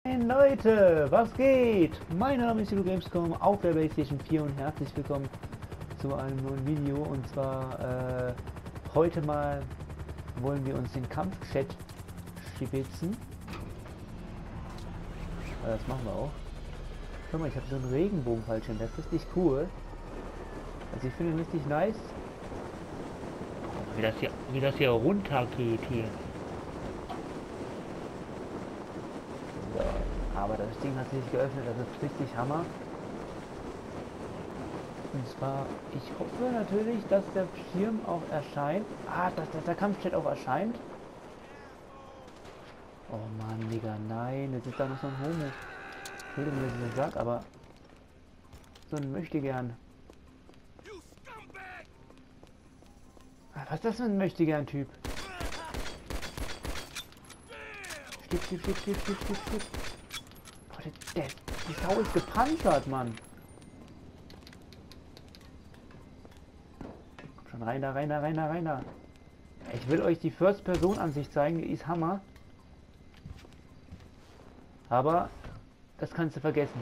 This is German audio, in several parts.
Leute, was geht? Mein Name ist Gamescom auf der PlayStation 4 und herzlich willkommen zu einem neuen Video. Und zwar heute mal wollen wir uns den Kampfchat stibitzen. Das machen wir auch. Schau mal, ich habe so einen Regenbogenfallschirm, der ist richtig cool. Also ich finde ihn richtig nice. Wie das hier runtergeht hier. So, aber das Ding hat sich geöffnet, das ist richtig Hammer. Und zwar, ich hoffe natürlich, dass der Schirm auch erscheint. Ah, dass der Kampfchat auch erscheint. Oh Mann, Digga, nein, jetzt ist da noch so ein Homo. Entschuldigung, dass ich das sag, aber so ein Möchtegern. Was ist das für ein Möchtegern-Typ? Stipp. Boah, die Sau ist gepanzert, Mann. Schon rein da. Ich will euch die First-Person-Ansicht zeigen, die ist Hammer. Aber das kannst du vergessen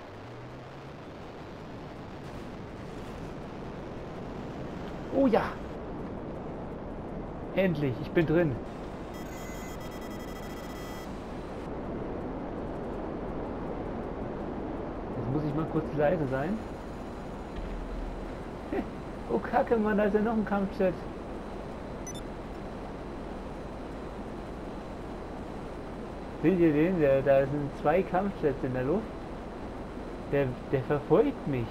hier. Oh ja! Endlich, ich bin drin. Jetzt muss ich mal kurz leise sein. Oh Kacke, Mann, da ist ja noch ein Kampfchat. Seht ihr den? Da sind zwei Kampfchats in der Luft. Der verfolgt mich.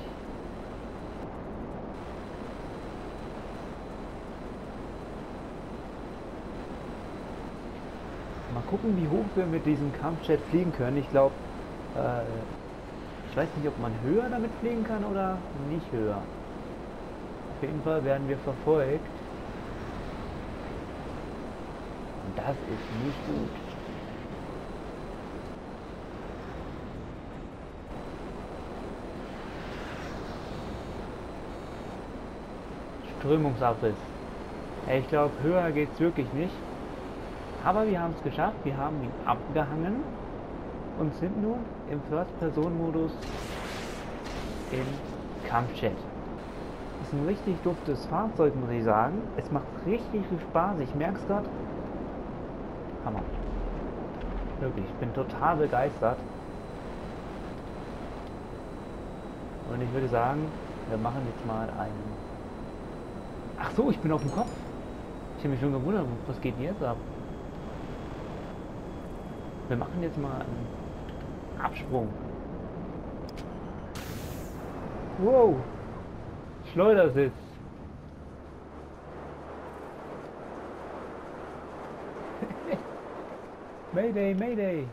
Mal gucken, wie hoch wir mit diesem Kampfjet fliegen können. Ich glaube, ich weiß nicht, ob man höher damit fliegen kann oder nicht höher. Auf jeden Fall werden wir verfolgt. Und das ist nicht gut. Strömungsabriss. Ich glaube, höher geht es wirklich nicht. Aber wir haben es geschafft, wir haben ihn abgehangen und sind nun im First-Person-Modus im Kampfchat. Ist ein richtig duftes Fahrzeug, muss ich sagen. Es macht richtig viel Spaß, ich merke es gerade. Hammer. Wirklich, ich bin total begeistert. Und ich würde sagen, wir machen jetzt mal einen... Ach so, ich bin auf dem Kopf. Ich habe mich schon gewundert, was geht denn jetzt ab? Wir machen jetzt mal einen Absprung. Wow! Schleudersitz. Mayday, Mayday!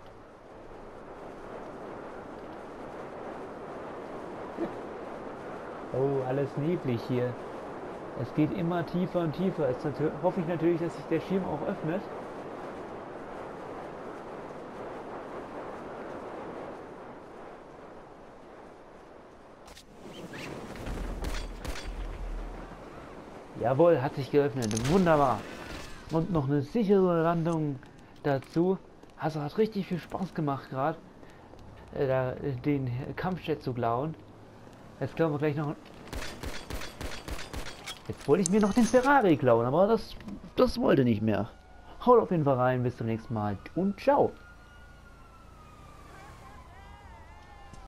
Oh, alles neblig hier. Es geht immer tiefer und tiefer. Jetzt hoffe ich natürlich, dass sich der Schirm auch öffnet. Jawohl, hat sich geöffnet. Wunderbar. Und noch eine sichere Landung dazu. Also hat richtig viel Spaß gemacht gerade, den Kampfjet zu klauen. Jetzt klauen wir gleich noch... Jetzt wollte ich mir noch den Ferrari klauen, aber das wollte nicht mehr. Haut auf jeden Fall rein, bis zum nächsten Mal und ciao.